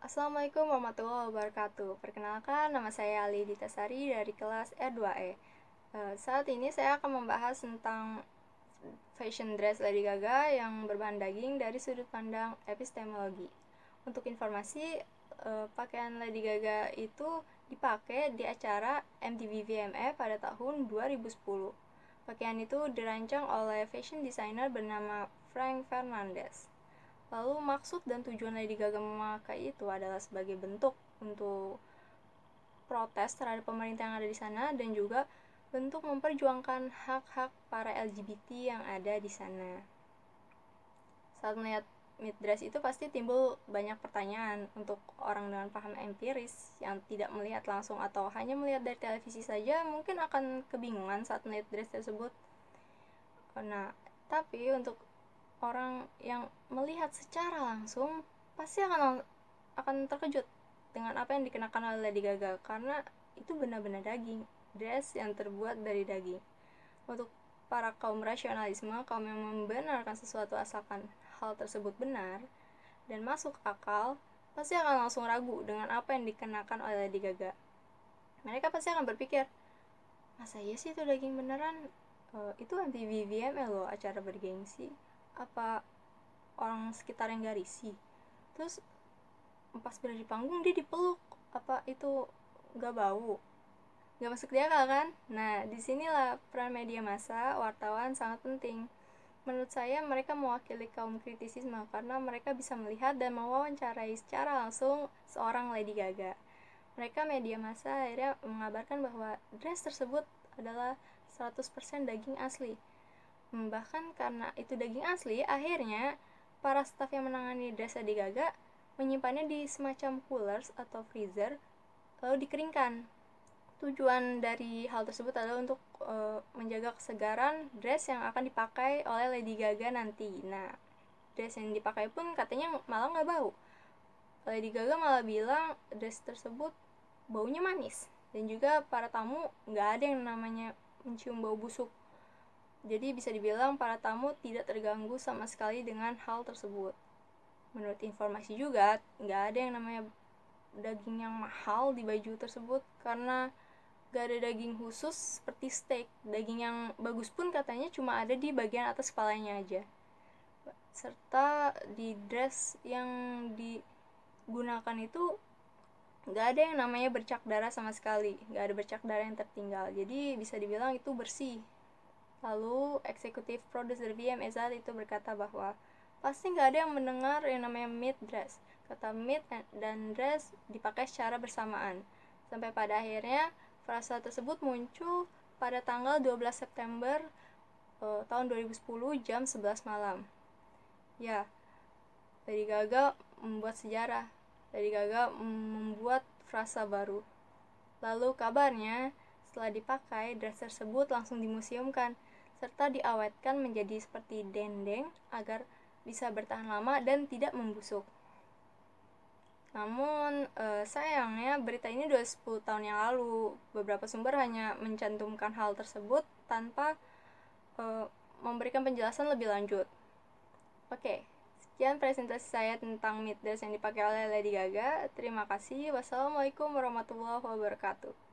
Assalamualaikum warahmatullahi wabarakatuh. Perkenalkan, nama saya Ali Ditasari dari kelas R2E. Saat ini saya akan membahas tentang fashion dress Lady Gaga yang berbahan daging dari sudut pandang epistemologi. Untuk informasi, pakaian Lady Gaga itu dipakai di acara MTV VMA pada tahun 2010. Pakaian itu dirancang oleh fashion designer bernama Frank Fernandez. Lalu maksud dan tujuan Lady Gaga memakai itu adalah sebagai bentuk untuk protes terhadap pemerintah yang ada di sana dan juga bentuk memperjuangkan hak-hak para LGBT yang ada di sana. Saat melihat mid dress itu pasti timbul banyak pertanyaan untuk orang dengan paham empiris yang tidak melihat langsung atau hanya melihat dari televisi saja, mungkin akan kebingungan saat melihat dress tersebut. Nah, tapi untuk orang yang melihat secara langsung pasti akan terkejut dengan apa yang dikenakan oleh Lady Gaga, karena itu benar-benar daging, dress yang terbuat dari daging. Untuk para kaum rasionalisme, kaum yang membenarkan sesuatu asalkan hal tersebut benar dan masuk akal, pasti akan langsung ragu dengan apa yang dikenakan oleh Lady Gaga. Mereka pasti akan berpikir, masa iya sih itu daging beneran? Itu MTV VMA loh, acara bergengsi. Apa orang sekitar yang gak risih? Terus pas berada di panggung dia dipeluk, apa itu gak bau? Gak masuk di akal kan? Nah, disinilah peran media massa, wartawan sangat penting. Menurut saya mereka mewakili kaum kritisisme karena mereka bisa melihat dan mewawancarai secara langsung seorang Lady Gaga. Mereka media massa akhirnya mengabarkan bahwa dress tersebut adalah 100% daging asli. Bahkan karena itu daging asli, akhirnya para staf yang menangani dress Lady Gaga menyimpannya di semacam coolers atau freezer lalu dikeringkan. Tujuan dari hal tersebut adalah untuk menjaga kesegaran dress yang akan dipakai oleh Lady Gaga nanti. Nah, dress yang dipakai pun katanya malah nggak bau. Lady Gaga malah bilang dress tersebut baunya manis, dan juga para tamu nggak ada yang namanya mencium bau busuk. Jadi bisa dibilang para tamu tidak terganggu sama sekali dengan hal tersebut. Menurut informasi juga, nggak ada yang namanya daging yang mahal di baju tersebut karena gak ada daging khusus seperti steak. Daging yang bagus pun katanya cuma ada di bagian atas kepalanya aja. Serta di dress yang digunakan itu gak ada yang namanya bercak darah sama sekali. Gak ada bercak darah yang tertinggal. Jadi bisa dibilang itu bersih. Lalu eksekutif produser VMA saat itu berkata bahwa pasti gak ada yang mendengar yang namanya mid dress. Kata mid dan dress dipakai secara bersamaan. Sampai pada akhirnya frasa tersebut muncul pada tanggal 12 September tahun 2010 jam 11 malam. Ya, Lady Gaga membuat sejarah. Lady Gaga membuat frasa baru. Lalu kabarnya setelah dipakai, dress tersebut langsung dimuseumkan serta diawetkan menjadi seperti dendeng agar bisa bertahan lama dan tidak membusuk. Namun sayangnya berita ini udah 10 tahun yang lalu. Beberapa sumber hanya mencantumkan hal tersebut tanpa memberikan penjelasan lebih lanjut. Oke, sekian presentasi saya tentang mid dress yang dipakai oleh Lady Gaga. Terima kasih. Wassalamualaikum warahmatullahi wabarakatuh.